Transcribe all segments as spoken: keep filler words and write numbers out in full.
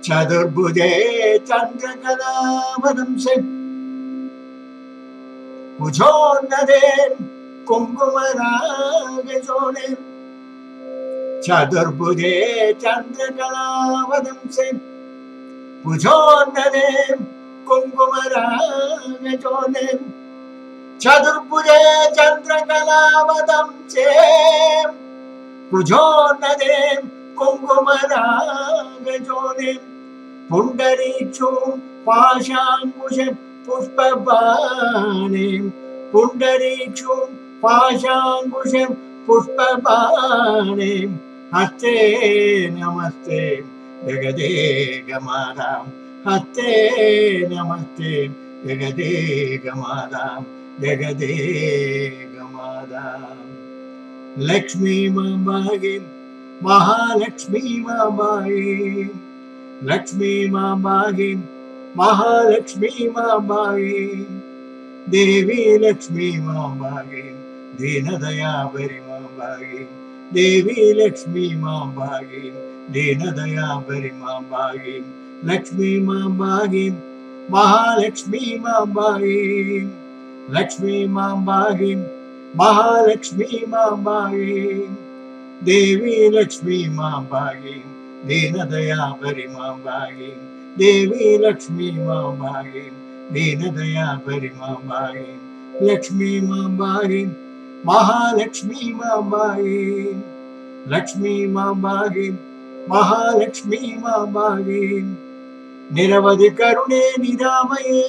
ചതുർഭുജേ ചന്ദ്രകലാവതംസേ കുജോന്നതേ കുങ്കുമരാഗശോണേ ചതുർഭുജേ ചന്ദ്രകലാവതംസേ കുജോന്നതേ കുങ്കുമരാഗശോണേ ചതുർഭുജേ ചന്ദ്രകലാവതംസേ കുജോന്നതേ കുങ്കുമരാഗശോണേ പുണ്ടരീക്ഷും പാശാങ്കുശം പുഷ്പപാണി പുണ്ടരീക്ഷും പാശാങ്കുശം പുഷ്പപാണി ഹസ്തേ നമസ്തേ ജഗദേകമാതാം ഹസ്തേ നമസ്തേ ജഗദേകമാതാം ജഗദേകമാതാം ലക്ഷ്മീ മാംബായി മഹാലക്ഷ്മീ മാംബായി ലക്ഷ്മീ മാംബായി महालक्ष्मी मांबाई देवी लक्ष्मी मांबाई दीनदयाभरी मांबाई देवी लक्ष्मी मांबाई दीनदयाभरी मांबाई लक्ष्मी मांबाई महालक्ष्मी मांबाई लक्ष्मी मांबाई महालक्ष्मी मांबाई देवी लक्ष्मी मांबाई दीनदयाभरी मांबाई देवी लक्ष्मी मांबाई दीनदयाभरी मांबाई लक्ष्मी मांबाई महालक्ष्मी मांबाई लक्ष्मी मांबाई महालक्ष्मी मांबाई निरवधि करुणे निरामये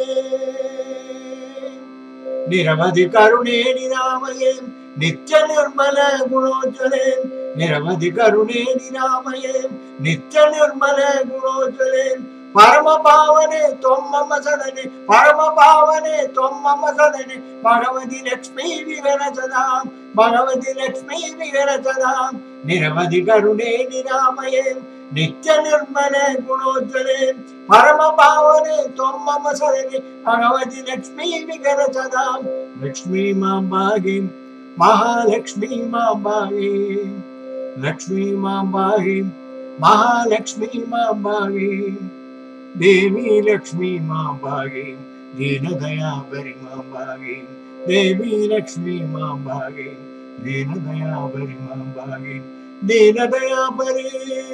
निरवधि करुणे निरामये नित्य निर्मल गुणोज्वले निरवधि करुणे निरामये नित्य निर्मल गुणोज्वले परम पावने त्वं मम सदने परम पावने त्वं मम सदने भगवती लक्ष्मी विगणसदां भगवती लक्ष्मी विगणसदां निरवधि करुणे निरामये नित्य निर्मल गुणोज्वले परम पावने त्वं मम सदने भगवती लक्ष्मी विगणसदां लक्ष्मी मांबाई महालक्ष्मी मांबाई लक्ष्मी मांबाई महालक्ष्मी मांबाई देवी लक्ष्मी मांबाई दीनदयाभरी मांबाई देवी लक्ष्मी मांबाई दीनदयाभरी मांबाई दीनदयाभरी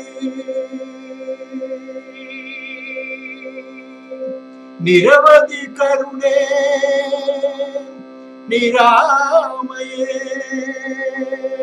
निरवधि करुणे निरामये